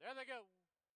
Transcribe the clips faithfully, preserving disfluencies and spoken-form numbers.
There they go.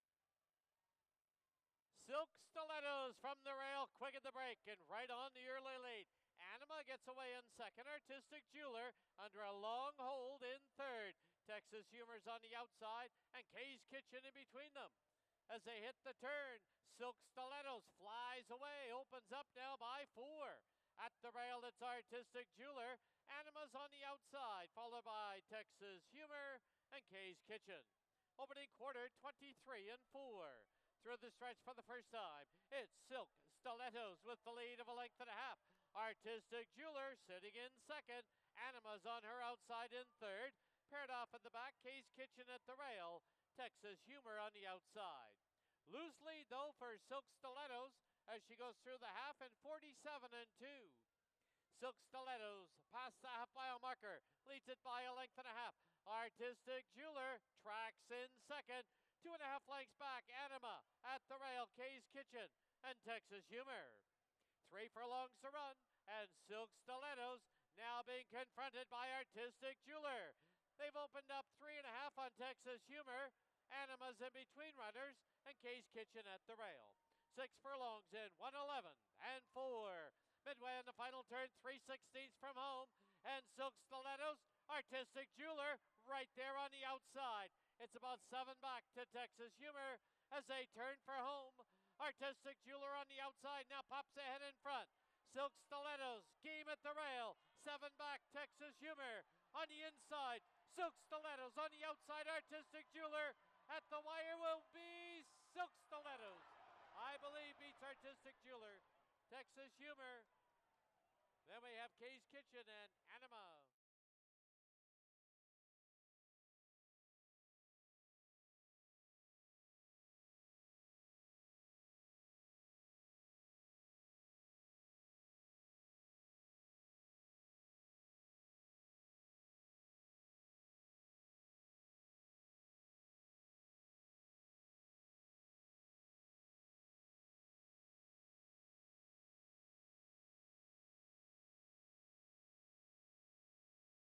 Silk Stilettos from the rail, quick at the break and right on the early lead. Anima gets away in second. Artistic Jeweler under a long hold in third. Texas Humor's on the outside and Kay's Kitchen in between them. As they hit the turn, Silk Stilettos flies away, opens up now by four. At the rail, it's Artistic Jeweler. Anima's on the outside, followed by Texas Humor and Kay's Kitchen. Opening quarter, twenty-three and four. Through the stretch for the first time, it's Silk Stilettos with the lead of a length and a half. Artistic Jeweler sitting in second. Anima's on her outside in third. Paired off at the back, Kay's Kitchen at the rail. Texas Humor on the outside. Loose lead though for Silk Stilettos as she goes through the half in forty-seven and two. Silk Stilettos past the half mile marker, leads it by a length and a half. Artistic Jeweler tracks in second. Two and a half lengths back, Anima at the rail, Kay's Kitchen and Texas Humor. Three furlongs to run, and Silk Stilettos now being confronted by Artistic Jeweler. They've opened up three and a half on Texas Humor. Anima's in between runners, and Kay's Kitchen at the rail. Six furlongs in, one eleven and four. Midway on the final turn, three sixteenths from home, and Silk Stilettos, Artistic Jeweler right there on the outside. It's about seven back to Texas Humor as they turn for home. Artistic Jeweler on the outside now pops ahead in front. Silk Stilettos, game at the rail. Seven back, Texas Humor on the inside. Silk Stilettos on the outside. Artistic Jeweler at the wire will be Silk Stilettos. I believe beats Artistic Jeweler. Texas Humor. Then we have Kay's Kitchen and Anima.